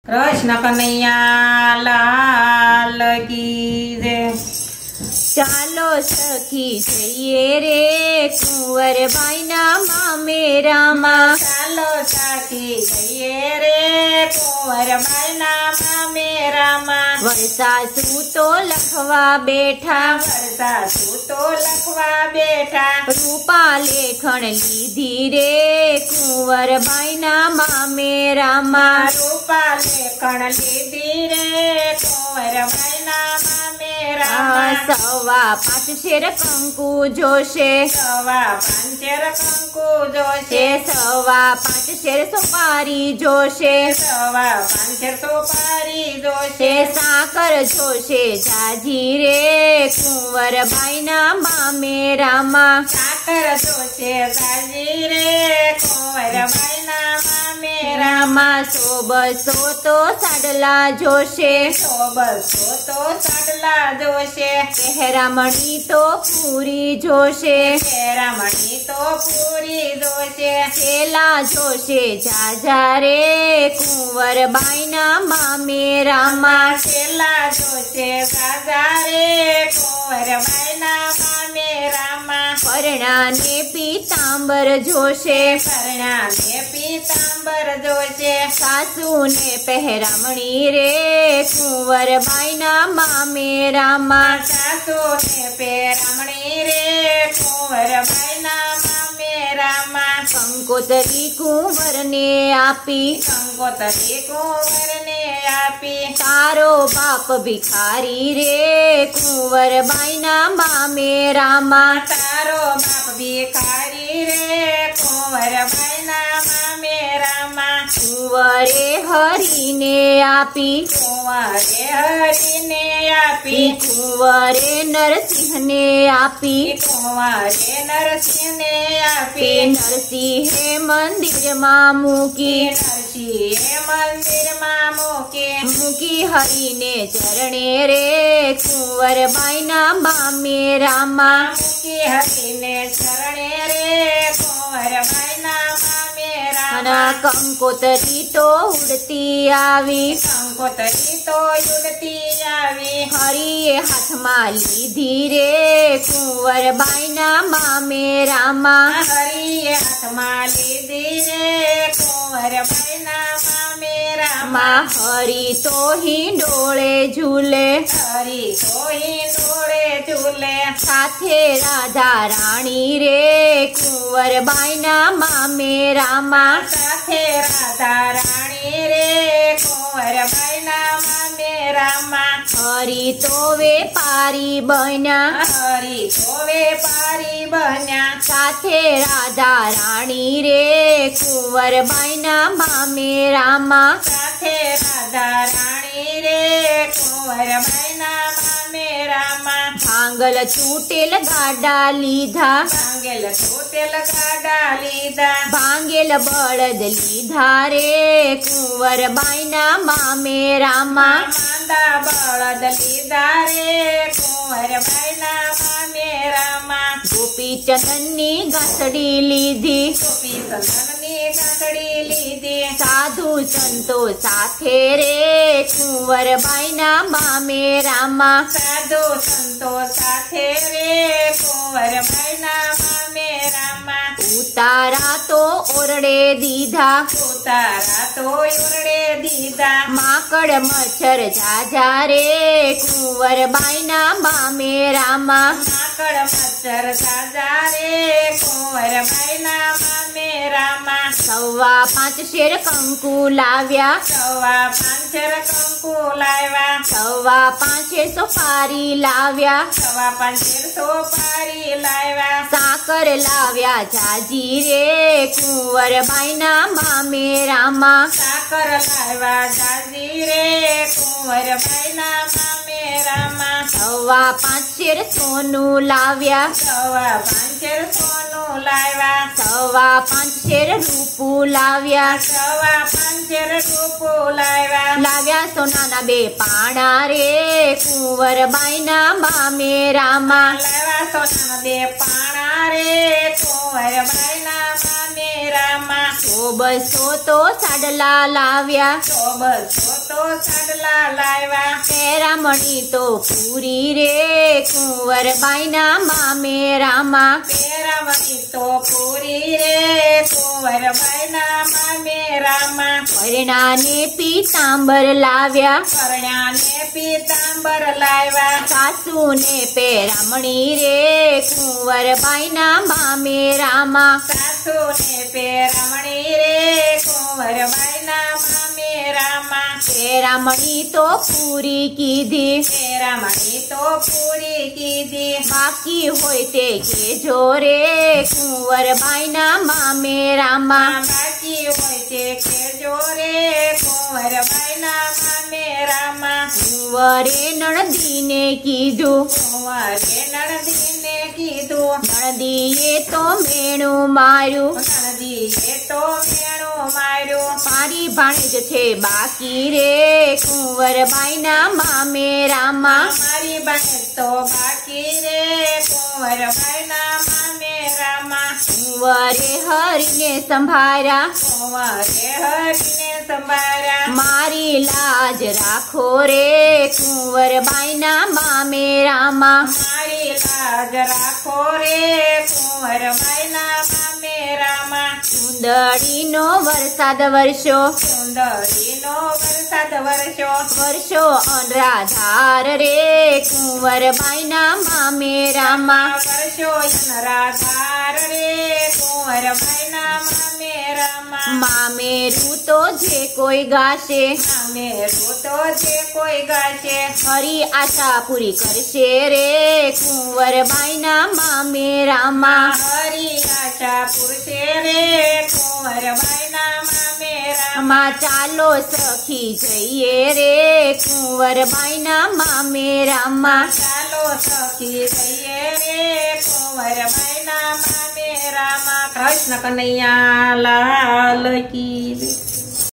कृष्ण कन्हैया लाल की जय। चालो सखी जइए रे कुंवर बाईना मामे रामा। चालो सखी जइए रे कुंवर बाईना मामे रामा। वर्षा सूतो लखवा बैठा, वर्षा सूतो लखवा बैठा। रूपा लेखन लीधी रे कुंवर बाईना मामे रामा। रूपा लेखन लीधी रे कुंवर बाईना मामे रामा। सवा पांच शेर कंकु जोशे, सवा पांच शेर कंकु जोशे। सवा पांच शेर सुपारी जोशे, सवा पांच शेर सुपारी जोशे। साकर जोशे जाजी रे कुंवर बाईना मामे रामा। साकर जोशे जाजी रे कुंवर बाईना मामे रामा। सोबसो तो साडला जोशे, सोबसो तो साडला जोशे। पेहरामणी तो पूरी जोशे, पेहरामणी तो पूरी जोशे। चेला जोशे जाजा रे कुंवर बाईना मामे रामा। चेला जोशे जाजा रे कुंवर बाईना मामे रामा। कर्णा ने पीतांबर जोशे, कर्णा ने पीतांबर जोशे। सासू ने पेहरामणी रे कुंवर बाईना मामे रामा। सासू ने पेहरामणी रे कुंवर बाईना मामे रामा। कंकोतरी कुंवर ने आपी, कंकोतरी कुंवर ने आपी। तारो बाप भिखारी रे कुंवर बाईना मामे रामा। तारो बाप भिखारी रे कुंवर बाईना मामे रामा। कुंवरे हरि ने आपी, कुंवरे हरि ने आपी। कुंवरे नरसिंह ने आपी, कुंवरे नरसिंह ने आपी। नरसिंह मंदिर मामू की, नरसिंह मंदिर मामू के। मुकी हरि ने चरणे रे कुंवर बाईना मामे रामा। मुकी हरि ने चरणे रे कुंवर बाईना मामे रामा। कंकोतरी तो उड़ती आवी, कंकोतरी तो उड़ती आवी। हरिये हाथમાં લીધી રે કુંવર બાઈના મામે રામા। હરિએ હાથમાં લીધી રે કુંવર બાઈના મામે રામા। હરી તો હિંડોળે ઝૂલે, હરી તો હિંડોળે ઝૂલે। સાથે રાધા રાણી રે કુંવર બાઈના મામે રામા। સાથે રાધા રાણી રે કુંવર બાઈના મામે રામા। હરી તો વેપારી બન્યા, હરી તો વેપારી બન્યા। સાથે રાધા રાણી રે કુંવર બાઈના મામે રામા। સાથે રાધા રાણી રે કુંવર બાઈના મામે રામા। ભાંગલ છૂટેલ ગાડા લીધા, ભાંગેલ છૂટેલ ગાડા લીધા। ભાંગેલ બળદ લીધા રે કુંવર બાઈના મામે રામા। માંદા બળદ લીધા રે કુંવર બાઈના મામે રામા। ગોપીચંદનની ગાંસડી લીધી, ગોપી ચંદનની ગાંસડી લીધી। સાધુ સંતો સાથે રે કુંવર બાઈના મામે રામા। સાધુ સંતો સાથે રે કુંવર બાઈના મામે રામા। ઉતારા તો ઓરડે દીધા, ઉતારા તો ઓરડે દીધા। માકડ મચ્છર જાજા રે કુંવર બાઈના મામે રામા। માકડ મચ્છર જાજા રે કુંવર બાઈના મામે રામા। સવા પાંચ શેર કંકુ લાવ્યા, સવા પાંચ શેર કંકુ લાવ્યા। સવા પાંચ શેર સોપારી લાવ્યા, સવા પાંચ શેર સોપારી લાવ્યા। સાકર લાવ્યા જાજી રે કુંવર બાઈના મામે રામા। સાકર લાવ્યા જાજી રે કુંવર બાઈના મામે રામા। સવા પાંચ શેર સોનું લાવ્યા, સવા પાંચ શેર સોનું લાવ્યા। સવા પાંચ શેર રૂપું લાવ્યા, સવા પાંચ શેર રૂપું લાવ્યા। લાવ્યા સોનાના બે પાણા રે કુંવર બાઈના મામે રામા। લાવ્યા સોનાના બે પાણા રે કુંવર બાઈના મામે રામા 200 તો સાડલા લાવ્યા 200 તો સાડલા લાવ્યા પેરામણી તો પૂરી રે કુંવરબાઈના મામે રામા પેરામણી તો પૂરી રે કુંવરબાઈના મામે રામા પરણાને પીતાંબર લાવ્યા પરણાને પીતાંબર લાવ્યા સાસુને પેરામણી રે કુંવરબાઈના મામે રામા સાસુને પેરામણી રે કુંવરબાઈના મામે રામા પેરામણી તો પૂરી કીધી પેરામણી તો પૂરી કીધી બાકી હોય તે કેજો રે કુંવરબાઈના મામે રામા બાકી હોય તે કેજો રે કુંવરબાઈના મામે રામા કુંવરે નણદીને કીધું કુંવરે નણદીને કીધું નણદીએ તો મેણું માર્યું નણદીએ તો મેણું માર્યું મારી ભાણેજ છે બાકી રે કુંવરબાઈના મામે રામા મારી બહેન તો બાકી રે કુંવરબાઈના મામે રામા કુંવરે હરીને સંભાળ્યા કુંવરે હરીને સંભાળ્યા મારી લાજ રાખો રે કુંવરબાઈના મામે રામા મારી લાજ રાખો રે કુંવરબાઈના મામે રામા સુંદરીનો વરસાદ વરસ્યો સુંદરીનો વરસાદ વરસ્યો વર્ષો અનરાધાર રે કુંવરબાઈના મામે રામા વર્ષો અનરાધાર રે કુંવરબાઈના મામે રામા મામેરું તો જે કોઈ ગાશે મામેરું તો જે કોઈ ગાશે હરી આશા પૂરી કરશે રે કુંવરબાઈના મામે રામા હરી આશા પુરશે રે કુંવરબાઈના મામે રામા માં ચાલો સખી જઈએ રે કુંવરબાઈના મામે રામા ચાલો સખી જઈએ રે કુંવરબાઈના મામે રામા કૃષ્ણ કનૈયા લાલ કી જય.